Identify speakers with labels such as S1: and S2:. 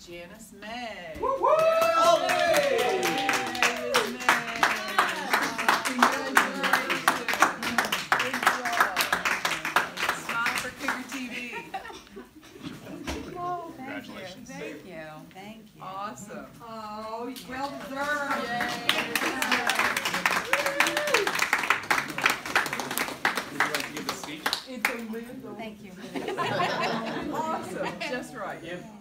S1: Janice May.
S2: Woo woo!
S3: Congratulations.
S4: Thank you. Thank you.
S1: Awesome.
S2: Oh, well deserved.
S3: Would you like to give the speech?
S2: It's a little.
S4: Thank you.
S1: Awesome. Just right.